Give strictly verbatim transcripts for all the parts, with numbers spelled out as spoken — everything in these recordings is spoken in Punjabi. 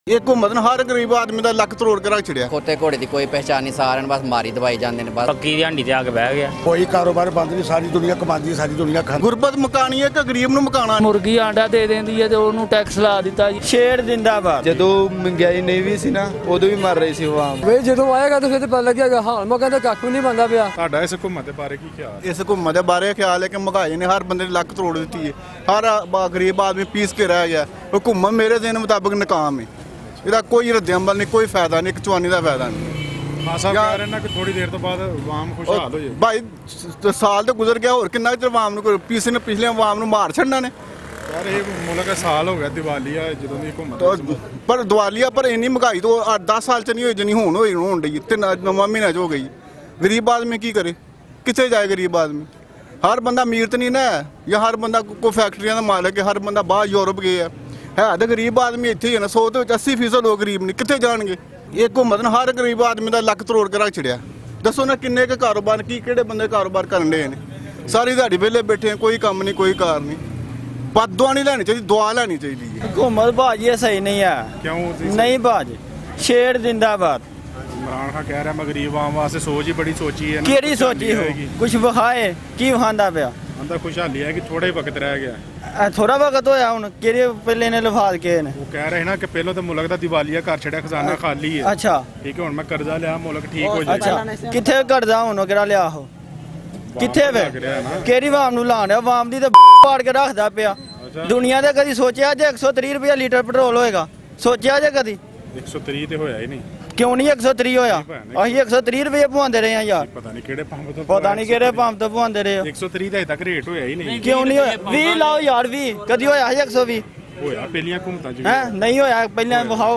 एक हुकूमत ने हर गरीब आदमी का लख करोड़ के रख छड़िया। खोते घोड़े की कोई पहचान नहीं, सारे बस मारी दवाई जाते हैं। बस पक्की ध्याड़ी ते आके बह गया। कोई कारोबार बंद नहीं, सारी दुनिया कमाती, सारी दुनिया खाती। गुरबत मकानी है कि गरीब नूं मकाना। मुर्गी आंडा दे देंदी है तो उन्होंने टैक्स ला दिता जी। शेर जिंदाबाद। जदों महंगाई नहीं भी सी ना उदों भी मर रही सी आवाम। वे जदों आएगा तो फिर पता लगेगा। हाल मैं कहता कख भी नहीं बनता पिया। ਤੁਹਾਡਾ ਇਸ हुकूमत ਦੇ ਬਾਰੇ ਕੀ ਖਿਆਲ? इस हुकूमत के बारे ख्याल है कि महंगाई ने हर बंदे लख करोड़ दी है, हर गरीब आदमी पीस के रह गया। हुकूमत मेरे दिन मुताबिक नाकाम है, ਇਹਦਾ ਕੋਈ ਰੱਦ ਅਮਲ नहीं, कोई फायदा नहीं, एक चवानी का फायदा नहीं। हाँ साहब कह रहे हैं कि थोड़ी देर तो बाद आवाम खुशहाल हो जाए। भाई साल तो गुजर गया, और कितना चਿਰ आवाम ਨੂੰ ਪੀਸ ਨੇ ਪਿਛਲੇ ਆਵਾਮ ਨੂੰ ਮਾਰ ਛੱਡਣਾ ਨੇ। यार ये मुल्क का साल हो गया दिवालिया ਜਦੋਂ ਦੀ हुकूमत पर दिवालिया पर इन्नी महंगाई तो आठ दस साल च नहीं हुई जिन्नी हुण होई होण डी ते नवां महीना च हो गई। गरीब आदमी की करे, किथे जाए गरीब आदमी? हर बंदा अमीर तो नहीं ना, या हर बंदा कोई फैक्ट्रियां का मालिक है, हर बंदा बाहर यूरोप गए है तो गरीब आदमी इत्थे ही है ना। सौ तो अस्सी फीसद लोग गरीब नहीं, कितने जाएंगे? एक हुकूमत ने हर गरीब आदमी का लख करोड़ के रख छड़िया। दसो ना किन्ने के कारोबार की किहड़े बंदे कारोबार करन डे ने? सारी दिहाड़ी वेले बैठे हैं, कोई काम नहीं, कोई कार नहीं। बददुआ नहीं लैनी चाहिए, दुआ लैनी चाहिए। हुकूमत भाजी सही नहीं है। क्यों नहीं भाजी? शेर जिंदाबाद। इमरान खान कह रहा है मैं गरीब आवाम वास्ते सोच ही बड़ी सोची है। केड़ी सोची हो? कुछ विखाए की विखांदा पिया? अंदर खुशहाली है कि थोड़ा ही वक्त रह गया। थोड़ा वक्त होया हुण केड़े पहले ने लफाज के ने। वो कह रहे हैं ना कि पहले तो मुल्क दा दिवालिया कर छड़िया, खजाना खाली है। अच्छा ठीक है, हुण मैं कर्जा लिया, मुल्क ठीक हो जाए। अच्छा किथे कर्जा हुण केड़ा लिया हो? किथे वे केड़ी आवाम नूं लाण? आवाम दी ते पाड़ के रखदा पिया। दुनिया ते कदी सोचिया जे एक सौ तीस रुपया लीटर पेट्रोल होएगा? सोचिया जे कदी? एक सौ तीस ते होया ही नहीं। क्यों नहीं एक सौ तीस होया? असीं एक सौ तीस रुपये पवांदे रहे हैं यार। पता नहीं केड़े पंप तो पता नहीं केड़े पंप तो पवांदे रहे हो। एक सौ तीस अजे तक रेट होया ही नहीं। क्यों नहीं होया? बीस लाओ यार, बीस कदी होया है? एक सौ बीस होया पहलियां हुकूमतां च हैं? नहीं होया पहलियां विखाओ।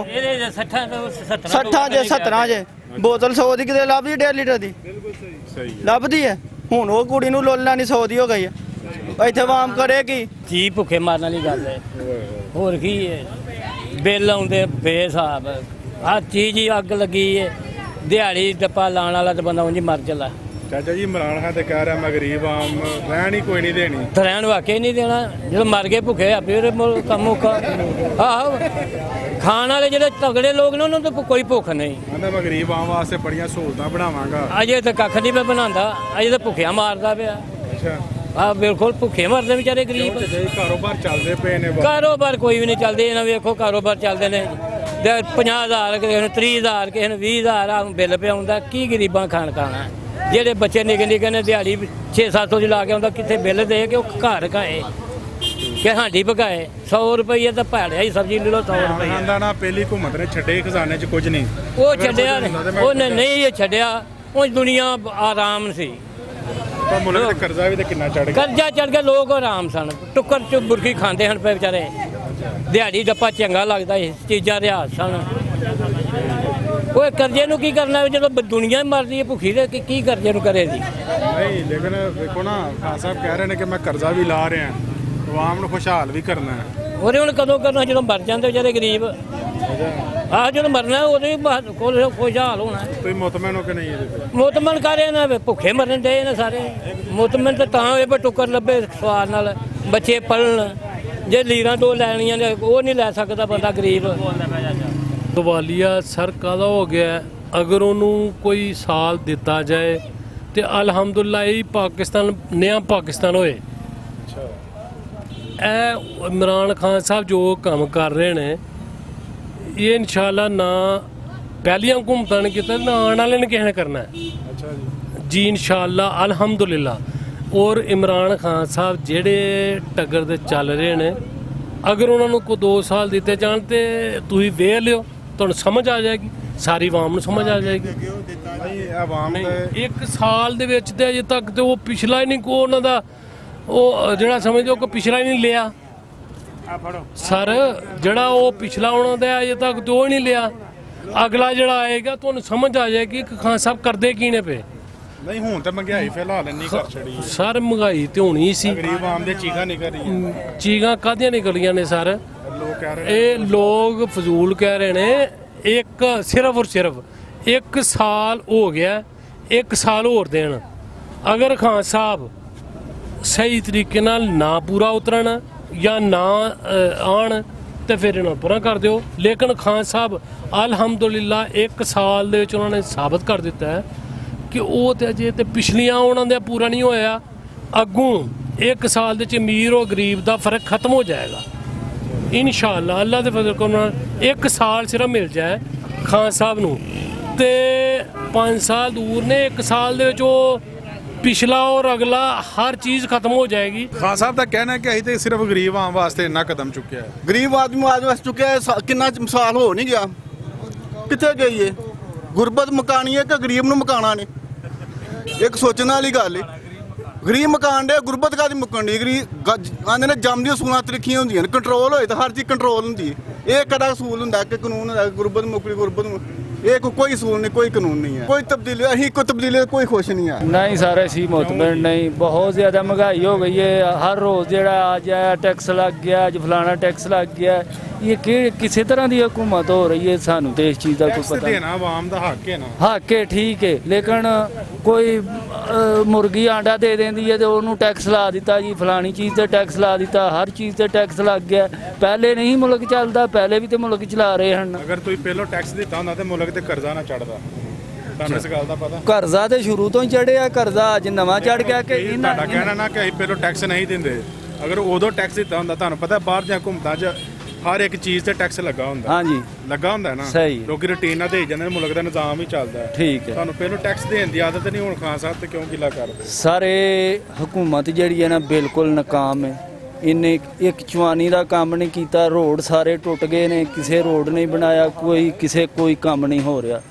सट्ठां जे सत्तरां जे बोतल सौ दी किते लभदी डेढ़ लीटर दी? बिल्कुल सही सही लभदी है। हुण वो कुड़ी नूं लोल लैनी सौ दी हो गई है। इत्थे आवाम करेगी जी भुखे मारन वाली गल है। होर की है? बिल आउंदे बेहिसाब, हर चीज़ ही अग लगी है। दिहाड़ी डप्पा लाने वाला तो बंदा उंज मर चला। चाचा जी इमरान खान तो कह रहा मैं गरीब आम रहन ही कोई नहीं देनी। रहन वाकई नहीं देना, जो मर गए भुखे फिर कम औखा। आहो खाने वाले जो तगड़े लोग ने उन्होंने तो कोई भुख नहीं। मैं गरीब आम वास्ते बड़ियां सहूलतां बनावांगा। अजे तो कख नहीं मैं बनांदा, अजे तो भुखिया मारदा पिया। अच्छा हाँ बिल्कुल भुखे मरदे बेचारे गरीब। कारोबार चलते पे ने? कारोबार कोई भी नहीं चलते। इन्हें वेखो कारोबार चलते ने ਪੰਜਾਹ हज़ार किसी ने तीस हज़ार किसी ने बीस हज़ार बिल पे आउंदा। की गरीबां खान खाना? जेडे बच्चे निके निके ने दिहाड़ी छे सत्त सौ ला के आउंदा, कितने बिल दे के घर खाए कि हांडी पकाए। सौ रुपये तो भाड़िया ही सब्जी ले लो, सौ रुपये ना। पहली हुकूमत ने छड्डे खजाने च कुछ नहीं, वो छड्डिया उन्हें नहीं छड्डिया। उस दुनिया आराम सी। कर्जा भी कितना चढ़ गया? कर्जा चढ़ गया, लोग आराम सन, टुक्कर चुप बुरकी खाते हैं पे बेचारे। दिहाड़ी डप्पा चंगा लगता है, चीज़ा रिहाज सन। वो कर्जे नूं की करना जो दुनिया मरदी है भुखी, तो की कर्जे नूं करेगी? नहीं लेकिन देखो ना खान साहब कह रहे हैं कि मैं कर्जा भी ला रहे हैं, आवाम नूं खुशहाल भी करना है। और हुण कदों करना? जो मर जाते बेचारे गरीब। हाँ जो मरना है उदों ही खुशहाल होना। तुसीं मुतमन हो कि नहीं? मुतमन करे ना, भुखे मरन डे ने सारे। मुतमन तो तां होए टुक्कर लभे स्वाद नाल, बच्चे पढ़न। जे लीरां दो लैनियां ने वो नहीं लै सकदा बंदा गरीब। दिवालिया सर कादा हो गया? अगर उन्होंने कोई साल दिता जाए तो अलहमदुलिल्लाह यही पाकिस्तान नया पाकिस्तान होए। ए इमरान खान साहब जो काम कर रहे हैं ये इंशाल्लाह ना पहलियां हुकूमतां ने किया ना आने वाले ने किसी ने करना है। अच्छा जी जी इंशाल्लाह अल्हम्दुलिल्लाह। और इमरान खान साहब जेड़े टगर दे चल रहे हैं, अगर उन्होंने को दो साल दिते जान तो तुसीं वेख लियो, तुहानूं समझ आ जाएगी, सारी आवाम नूं समझ आ जाएगी। आवाम एक साल दे विच ते अजे तक तो वो पिछला ही नहीं को उन्हां दा ਉਹ ਜਿਹੜਾ ਸਮਝੋ ਕੋਈ ਪਿਛਲਾ ਹੀ ਨਹੀਂ ਲਿਆ ਸਰ। ਜਿਹੜਾ ਉਹ ਪਿਛਲਾ ਉਹਨਾਂ ਦਾ ਅਜੇ ਤੱਕ ਦੋ ਹੀ ਨਹੀਂ ਲਿਆ। ਅਗਲਾ ਜਿਹੜਾ ਆਏਗਾ ਤੁਹਾਨੂੰ ਸਮਝ ਆ ਜਾਏਗੀ ਕਿ ਖਾਨ ਸਾਹਿਬ ਕਰਦੇ ਕੀ ਨੇ ਪਏ। ਨਹੀਂ ਹੁਣ ਤਾਂ ਮਹਿੰਗਾਈ ਫਿਲਹਾਲ ਨਹੀਂ ਕਰ ਛੜੀ ਸਰ। ਮਹਿੰਗਾਈ ਤੇ ਹੋਣੀ ਸੀ, ਗਰੀਬ ਆਮ ਦੇ ਚੀਕਾਂ ਨਿਕਲ ਰਹੀਆਂ। ਚੀਕਾਂ ਕਾਹਦੀਆਂ ਨਿਕਲੀਆਂ ਨੇ ਸਰ? ਲੋਕ ਕਹਿ ਰਹੇ ਇਹ ਲੋਕ ਫਜ਼ੂਲ ਕਹਿ ਰਹੇ ਨੇ। ਇੱਕ ਸਿਰਫ ਔਰ ਸਿਰਫ ਇੱਕ ਸਾਲ ਹੋ ਗਿਆ, ਇੱਕ ਸਾਲ ਹੋਰ ਦੇਣ। ਅਗਰ ਖਾਨ ਸਾਹਿਬ सही तरीके नाल ना पूरा उतरन या ना आन ਤੇ ਫਿਰ ਇਹਨਾਂ ਨੂੰ ਪੂਰਾ ਕਰ ਦਿਓ। ਲੇਕਿਨ ਖਾਨ ਸਾਹਿਬ ਅਲਹਮਦੁਲਿਲਾ ਇੱਕ ਸਾਲ ਦੇ ਵਿੱਚ ਉਹਨਾਂ ਨੇ ਸਾਬਤ ਕਰ ਦਿੱਤਾ ਹੈ ਕਿ ਉਹ ਤੇ ਅਜੇ ਤੇ ਪਿਛਲੀਆਂ ਉਹਨਾਂ ਦਾ ਪੂਰਾ ਨਹੀਂ ਹੋਇਆ, ਅੱਗੋਂ ਇੱਕ ਸਾਲ ਦੇ ਚ ਅਮੀਰ ਔਰ ਗਰੀਬ ਦਾ ਫਰਕ ਖਤਮ ਹੋ ਜਾਏਗਾ ਇਨਸ਼ਾਅੱਲਾ। ਅੱਲਾ ਦੇ ਫਜ਼ਲ ਨਾਲ ਇੱਕ ਸਾਲ ਸਿਰਫ ਮਿਲ ਜਾਏ ਖਾਨ ਸਾਹਿਬ ਨੂੰ ਤੇ ਪੰਜ ਸਾਲ ਦੂਰ ਨੇ, ਇੱਕ ਸਾਲ ਦੇ ਵਿੱਚ ਉਹ ਪਿਛਲਾ ਔਰ ਅਗਲਾ ਹਰ ਚੀਜ਼ ਖਤਮ ਹੋ ਜਾएगी। ਖਾਨ ਸਾਹਿਬ ਦਾ ਕਹਿਣਾ ਕਿ ਅਸੀਂ ਤੇ ਸਿਰਫ ਗਰੀਬ ਆਮ ਵਾਸਤੇ ਇੰਨਾ ਕਦਮ ਚੁੱਕਿਆ ਹੈ। ਗਰੀਬ ਆਦਮੀ ਆਜ ਵਸ ਚੁੱਕਿਆ ਹੈ, ਕਿੰਨਾ ਸਾਲ ਹੋ ਨਹੀਂ ਗਿਆ, ਕਿੱਥੇ ਗਈ ਏ? ਗੁਰਬਤ ਮਕਾਨੀ ਹੈ ਕਿ ਗਰੀਬ ਨੂੰ ਮਕਾਣਾ ਨੇ? ਇੱਕ ਸੋਚਣ ਵਾਲੀ ਗੱਲ ਹੈ। ਗਰੀਬ ਮਕਾਨ ਦੇ, ਗੁਰਬਤ ਕਾਦੀ ਮੁੱਕਣ ਦੀ? ਗਰੀਬ ਆਂਦੇ ਨੇ ਜੰਮ ਦੀਆਂ ਸੂਲਾਂ ਤਰੀਖੀਆਂ ਹੁੰਦੀਆਂ ਨੇ, ਕੰਟਰੋਲ ਹੋਏ ਤਾਂ ਹਰ ਚੀਜ਼ ਕੰਟਰੋਲ ਹੁੰਦੀ ਹੈ। ਇਹ ਕਿਹੜਾ ਅਸੂਲ ਹੁੰਦਾ ਕਿ ਕਾਨੂੰਨ ਹੁੰਦਾ ਗੁਰਬਤ ਮੁੱਕਣੀ ਗੁਰਬਤ? ਇਹ ਕੋਈ ਅਸੂਲ ਨਹੀਂ, ਕੋਈ ਕਾਨੂੰਨ ਨਹੀਂ ਹੈ, ਕੋਈ ਤਬਦੀਲੀ। ਅਸੀਂ ਕੋਈ ਤਬਦੀਲੀ ਕੋਈ खुश नहीं है। नहीं सारे सी मुतमिन नहीं, बहुत ज़्यादा महंगाई हो गई है। हर रोज़ जो आज है टैक्स लग गया, अज फलाना टैक्स लग गया। ये कि किसी तरह की हुकूमत हो रही है, सानू तो इस चीज़ का कोई पता नहीं। आवाम दा हक है ना, हक है ठीक है, लेकिन कोई मुर्गी आंडा दे देंदी है तो उन्होंने टैक्स ला दिता जी, फलानी चीज़ से टैक्स ला दिता, हर चीज़ से टैक्स लग गया। पहले नहीं मुल्क चलता, पहले भी तो मुल्क चला रहे हैं। अगर तुम पहलो टैक्स दिता होंदा ते मुल्क ते कर्जा ना चढ़दा। ਤੁਹਾਨੂੰ ਇਸ ਗੱਲ ਦਾ ਪਤਾ? ਕਰਜ਼ਾ ਤੇ ਸ਼ੁਰੂ ਤੋਂ ਹੀ ਚੜਿਆ, ਕਰਜ਼ਾ ਅੱਜ ਨਵਾਂ ਚੜ ਗਿਆ ਕਿ ਇਹਨਾਂ ਤੁਹਾਡਾ ਕਹਿਣਾ ਨਾ ਕਿ ਅਸੀਂ ਪਹਿਲਾਂ ਟੈਕਸ ਨਹੀਂ ਦਿੰਦੇ। ਅਗਰ ਉਦੋਂ ਟੈਕਸ ਦਿੱਤਾ ਹੁੰਦਾ, ਤੁਹਾਨੂੰ ਪਤਾ ਬਾਹਰ ਜਾਂ ਘੁੰਮਦਾ ਚ ਹਰ ਇੱਕ ਚੀਜ਼ ਤੇ ਟੈਕਸ ਲੱਗਾ ਹੁੰਦਾ। ਹਾਂਜੀ ਲੱਗਾ ਹੁੰਦਾ ਨਾ, ਲੋਕੀ ਰੂਟੀਨ ਨਾਲ ਦੇ ਜਾਂਦੇ, ਮੁਲਕ ਦਾ ਨਿਜ਼ਾਮ ਹੀ ਚੱਲਦਾ। ਠੀਕ ਹੈ, ਤੁਹਾਨੂੰ ਪਹਿਲਾਂ ਟੈਕਸ ਦੇਣ ਦੀ ਆਦਤ ਨਹੀਂ, ਹੁਣ ਖਾਨ ਸਾਹਿਬ ਤੇ ਕਿਉਂ ਗਿਲਾ ਕਰਦੇ? ਸਾਰੇ ਹਕੂਮਤ ਜਿਹੜੀ ਹੈ ਨਾ ਬਿਲਕੁਲ ਨਾਕਾਮ ਹੈ। ਇਹਨੇ ਇੱਕ ਚਵਾਨੀ ਦਾ ਕੰਮ ਨਹੀਂ ਕੀਤਾ, ਰੋਡ ਸਾਰੇ ਟੁੱਟ ਗਏ ਨੇ, ਕਿਸੇ ਰੋਡ ਨਹੀਂ ਬਣਾਇਆ, ਕੋਈ ਕਿਸੇ ਕੋਈ ਕੰਮ ਨਹੀਂ ਹੋ ਰਿਹਾ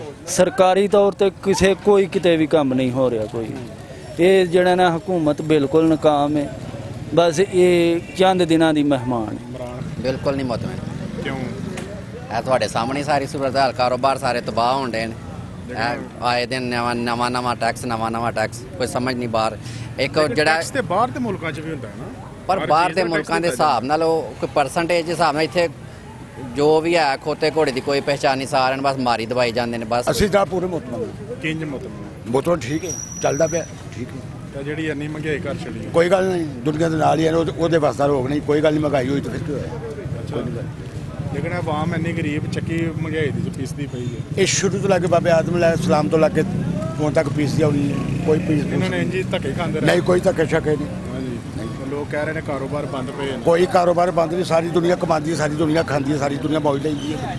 ਸਰਕਾਰੀ ਤੌਰ ਤੇ, ਕਿਸੇ ਕੋਈ ਕਿਤੇ ਵੀ ਕੰਮ ਨਹੀਂ ਹੋ ਰਿਹਾ ਕੋਈ। ਇਹ ਜਿਹੜਾ ਨਾ ਹਕੂਮਤ ਬਿਲਕੁਲ ਨਾਕਾਮ ਹੈ। ਬਸ ਇਹ ਚੰਦ ਦਿਨਾਂ ਦੀ ਮਹਿਮਾਨ ਹੈ। ਬਿਲਕੁਲ ਨਹੀਂ ਮੁਤਮਿਨ। ਕਿਉਂ? ਇਹ ਤੁਹਾਡੇ ਸਾਹਮਣੇ ਸਾਰੀ ਸੂਰਤ ਹਾਲ, ਕਾਰੋਬਾਰ ਸਾਰੇ ਤਬਾਹ ਹੋਣ ਡੇ ਨੇ। ਆਏ ਦਿਨ ਨਵਾਂ ਨਵਾਂ ਨਵਾਂ ਟੈਕਸ, ਨਵਾਂ ਨਵਾਂ ਟੈਕਸ, ਕੋਈ ਸਮਝ ਨਹੀਂ ਬਾਹਰ। ਇੱਕ ਜਿਹੜਾ ਟੈਕਸ ਤੇ ਬਾਹਰ ਦੇ ਮੁਲਕਾਂ 'ਚ ਵੀ ਹੁੰਦਾ ਹੈ ਨਾ, ਪਰ ਬਾਹਰ ਦੇ ਮੁਲਕਾਂ ਦੇ ਹਿਸਾਬ ਨਾਲ ਉਹ ਕੋਈ ਪਰਸੈਂਟੇਜ ਦੇ ਹਿਸਾਬ ਨਾਲ ਇੱਥੇ ਜੋ ਵੀ ਹੈ ਖੋਤੇ ਘੋੜੇ ਦੀ ਕੋਈ ਪਹਿਚਾਨ ਨਹੀਂ, ਸਾਰਿਆਂ ਨੂੰ ਬਸ ਮਾਰੀ ਦਵਾਈ ਜਾਂਦੇ ਨੇ। ਬਸ ਅਸੀਂ ਤਾਂ ਪੂਰੇ ਮੁਤਮਨ। ਕਿੰਜ ਮੁਤਮਨ? ਮੁਤਮਨ ਠੀਕ ਹੈ, ਚੱਲਦਾ ਪਿਆ ਠੀਕ ਹੈ। ਤਾਂ ਜਿਹੜੀ ਇੰਨੀ ਮਹਿੰਗਾਈ ਘਰ ਚਲੀ, ਕੋਈ ਗੱਲ ਨਹੀਂ, ਦੁਨੀਆ ਦੇ ਨਾਲ ਹੀ ਹੈ, ਉਹਦੇ ਵਾਸਤੇ ਰੋਕ ਨਹੀਂ, ਕੋਈ ਗੱਲ ਨਹੀਂ। ਮਹਿੰਗਾਈ ਹੋਈ ਤਾਂ ਫਿਰ ਕੀ ਹੋਇਆ? ਅੱਛਾ, ਲੇਕਿਨ ਆਵਾਮ ਇੰਨੀ ਗਰੀਬ ਚੱਕੀ ਮਹਿੰਗਾਈ ਦੀ ਪੀਸਦੀ ਪਈ ਹੈ। ਇਹ ਸ਼ੁਰੂ ਤੋਂ ਲੱਗ ਕੇ ਬਾਬੇ ਆਦਮ ਅਲੈਹ ਸਲਾਮ ਤੋਂ ਲੱਗ ਕੇ ਹੁਣ ਤੱਕ ਪੀਸਦੀ ਆਉਣੀ ਹੈ, ਕੋਈ ਪੀਸ ਇਹਨਾਂ ਨੇ ਇੰਜੀ ਧੱਕੇ ਖਾਂਦੇ ਰਹੇ? ਨਹੀਂ, ਕੋਈ ਧੱਕੇ ਸ਼ੱਕੇ ਨਹੀਂ। ਹਾਂਜੀ, ਲੋਕ ਕਹਿ ਰਹੇ ਨੇ ਕਾਰੋਬਾਰ ਬੰਦ ਪਏ ਨੇ। ਕੋਈ ਕਾਰੋਬਾਰ ਬੰਦ ਨਹੀਂ, ਸਾਰੀ ਦੁਨੀਆ ਕਮਾਉਂਦੀ ਹੈ, ਸਾਰੀ ਦੁਨੀਆ ਖਾਂਦੀ ਹੈ, ਸਾਰੀ ਦੁਨੀਆ ਮੌਜ ਲੈਂਦੀ ਹੈ।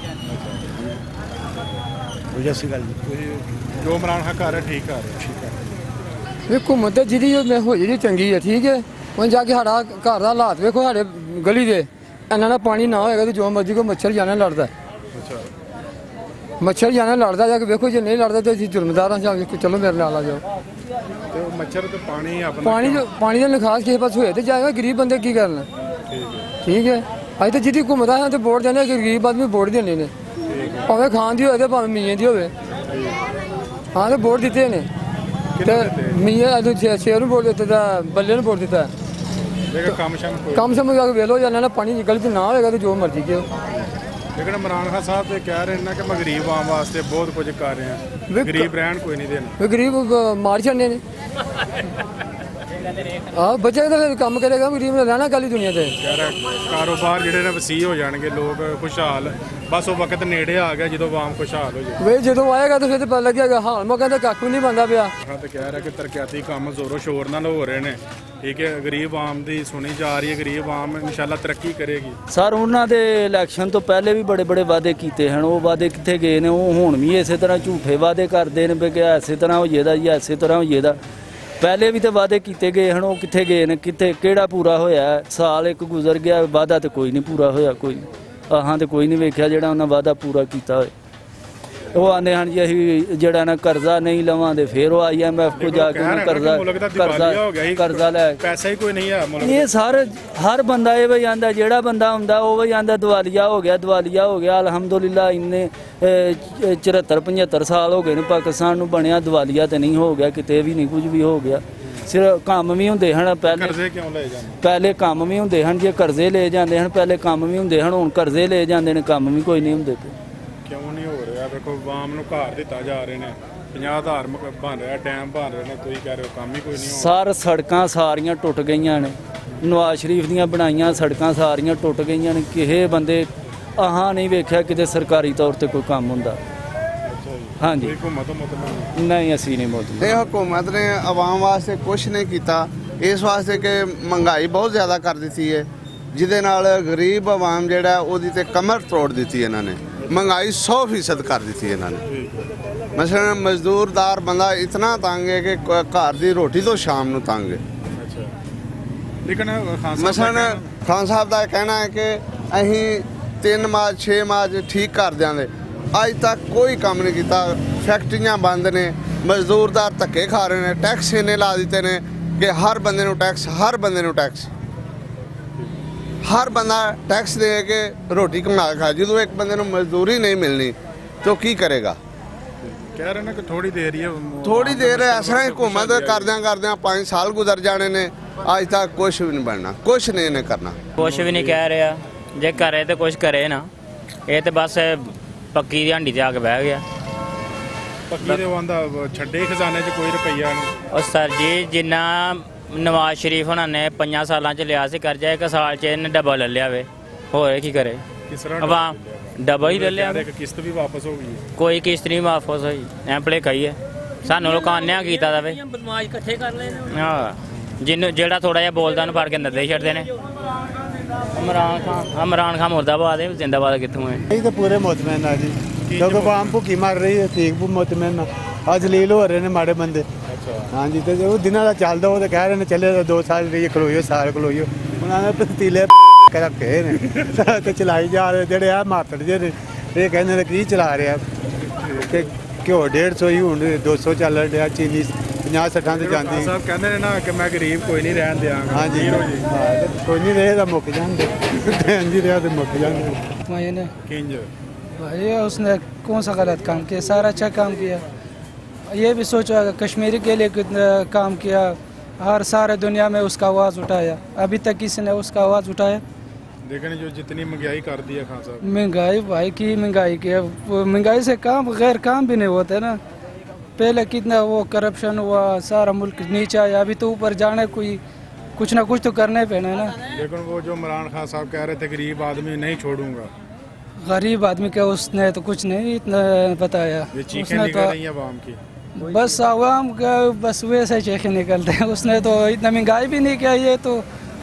ਕੋਈ ਐਸੀ ਗੱਲ ਨਹੀਂ। ਜੋ ਇਮਰਾਨ ਖਾਨ ਕਰ ਰਿਹਾ ਠੀਕ ਕਰ ਰਿਹਾ, ਠੀਕ ਹੈ। ਵੇਖੋ ਮਤ ਜਿਹਦੀ ਮੈਂ ਹੋ ਜਿਹੜੀ ਚੰਗੀ ਹੈ ਠੀਕ ਹੈ। ਹੁਣ ਜਾ ਕੇ ਸਾਡਾ ਘਰ ਦਾ ਹਾਲਾਤ ਵੇਖੋ, ਸਾਡੇ ਗਲੀ ਦੇ ਇਹਨਾਂ ਦਾ ਪਾਣੀ ਨਾ ਹੋਏਗਾ ਤੇ ਜੋ ਮਰਜ਼ੀ ਕੋਈ ਮੱਛਰ ਜਾਣਾ ਲੜਦਾ। ਅੱਛਾ, ਮੱਛਰ ਜਾਣਾ ਲੜਦਾ, ਜਾ ਕੇ ਵੇਖੋ ਜੇ ਨਹੀਂ ਲੜਦਾ ਤੇ ਅਸੀਂ ਜ਼ੁਲਮਦਾਰ ਹਾਂ। ਚਲੋ ਮੇਰੇ ਨਾਲ ਆ ਜਾਓ। ਤੇ ਉਹ ਮੱਛਰ ਤੇ ਪਾਣੀ ਆਪਣਾ ਪਾਣੀ ਪਾਣੀ ਦਾ ਨਿਕਾਸ ਕਿਸੇ ਪਾਸ ਹੋਏ ਤੇ ਜਾਏਗਾ, ਗਰੀਬ ਬੰਦੇ ਕੀ ਕਰਨਾ? ਠੀਕ ਹੈ, ਅਸੀਂ ਤਾਂ ਜਿਹਦੀ ਘੁੰਮਦਾ ਹਾਂ ਤੇ ਵੋਟ ਦਿੰਦੇ, ਗਰੀਬ ਆਦਮੀ ਵੋਟ ਦੇਣੇ ਨੇ, ਭਾਵੇਂ ਖਾਣ ਦੀ ਹੋਵੇ ਤੇ ਭਾਵੇਂ ਮੀਆਂ ਦੀ ਹੋਵੇ। ਹਾਂ ਤੇ ਵੋਟ ਦਿੱਤੇ ਨੇ, ਤੇ ਮੀਆਂ ਸ਼ੇਰ ਨੂੰ ਵੋਟ ਦਿੱਤਾ ਤਾਂ ਬੱਲੇ ਨੂੰ ਵੋਟ ਦਿੱਤਾ। ਕੰਮ ਸ਼ਮ ਕੰਮ ਸ਼ਮ ਜਾ ਕੇ ਵੇਲੋ ਜਾਣਾ ਨਾ, ਪਾਣੀ ਨਿਕਲ ਚ ਨਾ ਹੋਏਗਾ ਤੇ ਜੋ ਮਰਜ਼ੀ ਕਿਉਂ। ਲੇਕਿਨ ਇਮਰਾਨ ਖਾਨ ਸਾਹਿਬ ਤੇ ਕਹਿ ਰਹੇ ਨੇ ਕਿ ਮੈਂ ਗਰੀਬ ਆਮ ਵਾਸਤੇ ਬਹੁਤ ਕੁਝ ਕਰ ਰਿਹਾ, ਗਰੀਬ ਰਹਿਣ ਕੋਈ ਨਹੀਂ ਦੇਣਾ। ਗਰੀਬ ਮਾਰ ਛੱਡਨੇ ਨੇ। ਆਹ ਬੱਚੇ ਤਾਂ ਫਿਰ ਕੰਮ ਕਰੇਗਾ, ਗਰੀਬ ਨੇ ਰਹਿਣਾ ਕਾਲੀ ਦੁਨੀਆ ਤੇ। ਕਾਰੋਬਾਰ ਜਿਹੜੇ ਨੇ ਵਸੀਹ ਹੋ ਜਾਣਗੇ, ਲੋਕ ਖੁਸ਼ਹਾਲ। ਬਸ ਉਹ ਵਕਤ ਨੇੜੇ ਆ ਗਿਆ ਜਦੋਂ ਆਵਾਮ ਖੁਸ਼ਹਾਲ ਹੋ ਜਾਏ। ਵੇ ਜਦੋਂ ਆਏਗਾ ਤਾਂ ਫਿਰ ਤਾਂ ਪਤਾ ਲੱਗੇਗਾ। ਹਾਲ ਮੈਂ ਕਹਿੰਦਾ ਕੱਖ ਵੀ ਨਹੀਂ ਬਣਦਾ ਪਿਆ। ਹਾਂ ਤੇ ਕਹਿ ਰਿਹਾ ਕਿ ਤਰੱਕਿਆਤੀ ਕੰਮ ਜ਼ੋਰੋ ਸ਼ੋਰ ਨਾਲ ਹੋ ਰਹੇ ਨੇ। ਠੀਕ ਹੈ, ਗਰੀਬ ਆਮ ਦੀ ਸੁਣੀ ਜਾ ਰਹੀ ਹੈ, ਗਰੀਬ ਆਮ ਇਨਸ਼ਾਅੱਲਾ ਤਰੱਕੀ ਕਰੇਗੀ। ਸਰ ਉਹਨਾਂ ਦੇ ਇਲੈਕਸ਼ਨ ਤੋਂ ਪਹਿਲੇ ਵੀ ਬੜੇ ਬੜੇ ਵਾਅਦੇ ਕੀਤੇ ਹਨ, ਉਹ ਵਾਅਦੇ ਕਿੱਥੇ ਗਏ ਨੇ? ਉਹ ਹੁਣ ਵੀ ਇਸੇ ਤਰ੍ਹਾਂ ਝੂਠੇ ਵਾਅਦੇ ਕਰਦੇ ਨੇ ਵੀ ਕਿ ਇਸੇ ਤਰ੍ਹਾਂ ਹੋ ਜਾਏਦਾ ਜੀ, ਇਸੇ ਤਰ੍ਹਾਂ ਹੋ ਜਾਏਦਾ। ਪਹਿਲੇ ਵੀ ਤਾਂ ਵਾਅਦੇ ਕੀਤੇ ਗਏ ਹਨ, ਉਹ ਕਿੱਥੇ ਗਏ ਨੇ? ਕਿੱਥੇ ਕਿਹੜਾ ਪੂਰਾ ਹੋਇਆ? ਸਾਲ ਇੱਕ ਗੁਜ਼ਰ ਗਿਆ, ਵਾਅਦਾ ਤੇ ਕੋਈ ਨਹੀਂ ਪੂਰਾ ਹੋਇਆ। ਕੋਈ ਆਹਾਂ ਤੇ ਕੋਈ ਨਹੀਂ ਵੇਖਿਆ ਜਿਹੜਾ ਉਹਨਾਂ ਵਾਅਦਾ ਪੂਰਾ ਕੀਤਾ ਹੋਏ। ਉਹ ਆਂਦੇ ਹਨ ਜੀ ਅਸੀਂ ਜਿਹੜਾ ਨਾ ਕਰਜ਼ਾ ਨਹੀਂ ਲਵਾਂਦੇ, ਫਿਰ ਉਹ ਆਈ ਐਮ ਐਫ ਕੋ ਜਾ ਕੇ ਉਹਨੂੰ ਕਰਜ਼ਾ ਕਰਜ਼ਾ ਕਰਜ਼ਾ ਲੈ, ਪੈਸਾ ਹੀ ਕੋਈ ਨਹੀਂ ਆ ਮੁਲਕ। ਇਹ ਸਰ ਹਰ ਬੰਦਾ ਇਹ ਵੀ ਆਂਦਾ, ਜਿਹੜਾ ਬੰਦਾ ਹੁੰਦਾ ਉਹ ਵੀ ਆਂਦਾ ਦਿਵਾਲੀਆ ਹੋ ਗਿਆ, ਦਿਵਾਲੀਆ ਹੋ ਗਿਆ। ਅਲਹਮਦੁਲਿਲਾ ਇੰਨੇ ਚੁਹੱਤਰ ਪਝੱਤਰ ਸਾਲ ਹੋ ਗਏ ਨੇ ਪਾਕਿਸਤਾਨ ਨੂੰ ਬਣਿਆ, ਦਿਵਾਲੀਆ ਤੇ ਨਹੀਂ ਹੋ ਗਿਆ ਕਿਤੇ ਵੀ, ਨਹੀਂ ਕੁਝ ਵੀ ਹੋ ਗਿਆ। ਸਿਰਫ ਕੰਮ ਵੀ ਹੁੰਦੇ ਹਨ ਪਹਿਲੇ, ਕਰਜ਼ੇ ਕਿਉਂ ਲਏ ਜਾਂਦੇ? ਪਹਿਲੇ ਕੰਮ ਵੀ ਹੁੰਦੇ ਹਨ, ਜੇ ਕਰਜ਼ੇ ਲਏ ਜਾਂਦੇ ਹਨ ਪਹਿਲੇ ਕੰਮ ਵੀ ਹੁੰਦੇ ਹਨ, ਹੁਣ ਕਰਜ਼ੇ ਲਏ ਜਾਂਦੇ ਨੇ, ਕੰਮ ਵੀ ਕੋਈ ਨਹੀਂ ਹੁੰਦੇ। ਕਿਉਂ ਨਹੀਂ ਹੋ ਰਿਹਾ? ਵੇਖੋ ਆਵਾਮ ਨੂੰ ਘਰ ਦਿੱਤਾ ਜਾ ਰਹੇ ਨੇ, ਪੰਜਾਹ ਹਜ਼ਾਰ ਬਣ ਰਿਹਾ, ਡੈਮ ਬਣ ਰਹੇ ਨੇ, ਤੁਸੀਂ ਕਹਿ ਰਹੇ ਹੋ ਕੰਮ ਹੀ ਕੋਈ ਨਹੀਂ ਹੋ ਰਿਹਾ। ਸਰ ਸੜਕਾਂ ਸਾਰੀਆਂ ਟੁੱਟ ਗਈਆਂ ਨੇ, ਨਵਾਜ਼ ਸ਼ਰੀਫ ਦੀਆਂ ਬਣਾਈਆਂ ਸੜਕਾਂ ਸਾਰੀਆਂ ਟੁੱਟ ਗਈਆਂ ਨੇ। ਕਿਸੇ ਬੰਦੇ ਆਹਾਂ ਨਹੀਂ ਵੇਖਿਆ ਕਿਤੇ ਸਰਕਾਰੀ ਤੌਰ ਤੇ ਕੋਈ ਕੰਮ ਹੁੰਦਾ। ਹਾਂਜੀ ਨਹੀਂ ਅਸੀਂ ਨਹੀਂ ਮੋਦੀ। ਇਹ ਹਕੂਮਤ ਨੇ ਆਵਾਮ ਵਾਸਤੇ ਕੁਛ ਨਹੀਂ ਕੀਤਾ, ਇਸ ਵਾਸਤੇ ਕਿ ਮਹਿੰਗਾਈ ਬਹੁਤ ਜ਼ਿਆਦਾ ਕਰ ਦਿੱਤੀ ਹੈ, ਜਿਹਦੇ ਨਾਲ ਗਰੀਬ ਆਵਾਮ ਜਿਹੜਾ ਉਹਦੀ ਤੇ ਕਮਰ ਤੋੜ ਦਿੱਤੀ ਇਹਨਾਂ ਨੇ। ਮਹਿੰਗਾਈ ਸੌ ਫੀਸਦ ਕਰ ਦਿੱਤੀ ਇਹਨਾਂ ਨੇ। ਮਸਲਨ ਮਜ਼ਦੂਰਦਾਰ ਬੰਦਾ ਇਤਨਾ ਤੰਗ ਹੈ ਕਿ ਘਰ ਦੀ ਰੋਟੀ ਤੋਂ ਸ਼ਾਮ ਨੂੰ ਤੰਗ ਹੈ। ਲੇਕਿਨ ਮਸਲਨ ਖਾਨ ਸਾਹਿਬ ਦਾ ਕਹਿਣਾ ਹੈ ਕਿ ਅਸੀਂ ਤਿੰਨ ਮਾਹ ਛੇ ਮਾਹ ਠੀਕ ਕਰ ਦਿਆਂਗੇ। ਅੱਜ ਤੱਕ ਕੋਈ ਕੰਮ ਨਹੀਂ ਕੀਤਾ। ਫੈਕਟਰੀਆਂ ਬੰਦ ਨੇ, ਮਜ਼ਦੂਰਦਾਰ ਧੱਕੇ ਖਾ ਰਹੇ ਨੇ, ਟੈਕਸ ਇੰਨੇ ਲਾ ਦਿੱਤੇ ਨੇ ਕਿ ਹਰ ਬੰਦੇ ਨੂੰ ਟੈਕਸ, ਹਰ ਬੰਦੇ ਨੂੰ ਟੈਕਸ, ਹਰ ਬੰਦਾ ਟੈਕਸ ਦੇ ਕੇ ਰੋਟੀ ਕਮਾ ਖਾ। ਜਦੋਂ ਇੱਕ ਬੰਦੇ ਨੂੰ ਮਜ਼ਦੂਰੀ ਨਹੀਂ ਮਿਲਣੀ ਤਾਂ ਉਹ ਕੀ ਕਰੇਗਾ? ਕਹਿ ਰਹੇ ਨੇ ਕਿ ਥੋੜੀ ਦੇਰ ਹੀ ਥੋੜੀ ਦੇਰ ਇਸ ਤਰ੍ਹਾਂ ਹੁਕੂਮਤ ਕਰਦਿਆਂ ਕਰਦਿਆਂ ਪੰਜ ਸਾਲ ਗੁਜ਼ਰ ਜਾਣੇ ਨੇ। ਅੱਜ ਤੱਕ ਕੁਛ ਵੀ ਨਹੀਂ ਬਣਨਾ, ਕੁਛ ਨਹੀਂ ਇਹਨੇ ਕਰਨਾ। ਕੁਛ ਵੀ ਨਹੀਂ ਕਹਿ ਰਿਹਾ। ਜੇ ਕਰੇ ਤਾਂ ਕੁਛ ਕਰੇ ਨਾ। ਇਹ ਤਾਂ ਬਸ ਪੱਕੀ ਦੀ ਹਾਂਡੀ ਤੇ ਆ ਕੇ ਬਹਿ ਗਿਆ। ਪੱਕੀ ਦੇ ਆਂਦਾ ਛੱਡੇ ਖਜ਼ਾਨੇ 'ਚ ਕੋਈ ਰੁਪਈਆ ਨਹੀਂ। ਉਹ ਸਰ ਜੀ ਜਿੰਨਾ ਨਵਾਜ਼ ਸ਼ਰੀਫ ਉਹਨਾਂ ਨੇ ਪੰਜਾਂ ਸਾਲਾਂ 'ਚ ਲਿਆ ਸੀ ਕਰਜ਼ਾ, ਇੱਕ ਸਾਲ 'ਚ ਇਹਨੇ ਡਬਲ ਲੈ ਲਿਆ ਵੇ। ਹੋਰ ਕੀ ਕਰੇ? ਕਿਸ ਤਰ੍ਹਾਂ ਆਵਾਮ ਡਬਲ ਹੀ ਲੈ ਲਿਆ। ਇੱਕ ਕਿਸ਼ਤ ਵੀ ਵਾਪਸ ਹੋ ਗਈ। ਕੋਈ ਕਿਸ਼ਤ ਨਹੀਂ ਵਾਪਸ ਹੋਈ। ਐਂਪਲੇ ਖਾਈ ਹੈ ਸਾਨੂੰ ਲੋਕਾਂ ਨੇ ਕੀਤਾ ਜਾਵੇ। ਬਦਮਾਸ਼ ਇਕੱਠੇ ਕਰ ਲਏ ਨੇ। ਹਾਂ ਜਿਹਨੂੰ ਜਿਹੜਾ ਥੋੜਾ ਜਿਹਾ ਬੋਲਦਾ ਉਹਨੂੰ ਫੜ ਕੇ ਅੰਦਰ ਦੇ ਛੱਡਦੇ ਨੇ। ਇਮਰਾਨ ਖਾਨ इमरान खान मुर्दाबाद है, जिंदाबाद कितों है? यही तो पूरे मुतमैन है जी, क्योंकि आम भुखी मर रही है, ठीक मुतमैन आज लील हो रहे हैं माड़े बंदे। हाँ जी, तो वो दिन का चलता वो तो कह रहे हैं चले दो साल रही खलोइयो साल खलोइयो, उन्होंने पतीले रखे ने तो चलाई जा रहे जेडे आ मातड़ जे ये कहने की चला रहे कि घ्यो डेढ़ सौ ही हूँ दो सौ चल रहा, चीनी ਪੰਜਾਹ ਸੱਠਾਂ ਤੇ ਜਾਂਦੀ। ਸਾਹਿਬ ਕਹਿੰਦੇ ਨੇ ਨਾ ਕਿ मैं गरीब कोई नहीं रहन दियांगा। हाँ जी कोई नहीं रहे तो मुक जाएंगे, जी रहे तो मुक जाएंगे। मैंने किंज भाई उसने कौन सा गलत काम किया? सारा अच्छा काम किया। ये भी सोचो कश्मीरी के लिए कितना काम किया, हर सारे दुनिया में उसका आवाज़ उठाया, अभी तक किसी ने उसका आवाज़ उठाया? लेकिन जो जितनी महंगाई कर दी है खान साहब, महंगाई भाई की महंगाई की, महंगाई से काम गैर काम भी नहीं होते ना। पहले कितना वो करप्शन हुआ, सारा मुल्क नीचे आया, अभी तो ऊपर जाने कोई कुछ ना कुछ तो करने पैना है ना। लेकिन वो जो इमरान खान साहब कह रहे थे गरीब आदमी नहीं छोड़ूंगा, गरीब आदमी का उसने तो कुछ नहीं इतना बताया। ये चीखें उसने निकल तो रही हैं आवाम की, बस आवाम का बस वैसे चीखें निकलते हैं। उसने तो इतना महंगाई भी नहीं किया, ये तो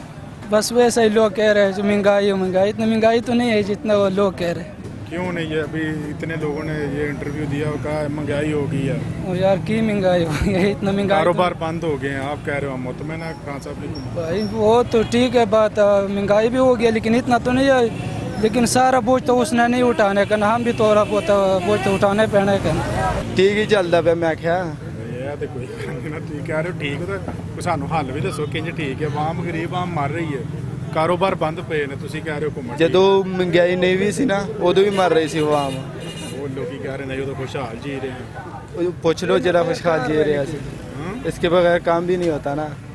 बस वैसे ही लोग कह रहे हैं जो महंगाई महंगाई, इतना महंगाई तो नहीं है जितना वो लोग कह रहे हैं। क्यों नहीं है? अभी इतने लोगों ने ये इंटरव्यू दिया और कहा महंगाई हो गई है। ओ यार की महंगाई हो गई है, इतना महंगाई कारोबार बंद हो गए हैं, आप कह रहे हो मुतमैन है खान साहब? भाई वो तो ठीक है बात, महंगाई भी हो गई लेकिन इतना तो नहीं है, लेकिन सारा बोझ तो उसने नहीं उठाने का ना, हम भी थोड़ा बहुत बोझ तो उठाने पैने का। ठीक ही चलता पे मैं क्या ਤੇ ਕੋਈ ਨਾ ਠੀਕ ਕਹਿ ਰਹੇ ਹੋ, ਠੀਕ ਤਾਂ ਸਾਨੂੰ ਹੱਲ ਵੀ ਦੱਸੋ ਕਿੰਜ ਠੀਕ ਹੈ? ਆਵਾਮ ਗਰੀਬ ਆਮ ਮਰ ਰਹੀ ਹੈ, ਕਾਰੋਬਾਰ ਬੰਦ ਪਏ ਨੇ, ਤੁਸੀਂ ਕਹਿ ਰਹੇ ਹੋ ਘੁੰਮਣ। ਜਦੋਂ ਮਹਿੰਗਾਈ ਨਹੀਂ ਵੀ ਸੀ ਨਾ ਉਦੋਂ ਵੀ ਮਰ ਰਹੀ ਸੀ ਆਵਾਮ। ਉਹ ਲੋਕੀ ਕਹਿ ਰਹੇ ਨੇ ਜਦੋਂ ਖੁਸ਼ਹਾਲ ਜੀ ਰਹੇ हैं। ਪੁੱਛ ਲਓ ਜਰਾ ਖੁਸ਼ਹਾਲ ਜੀ ਰਿਹਾ ਸੀ, इसके बगैर काम भी नहीं होता ना।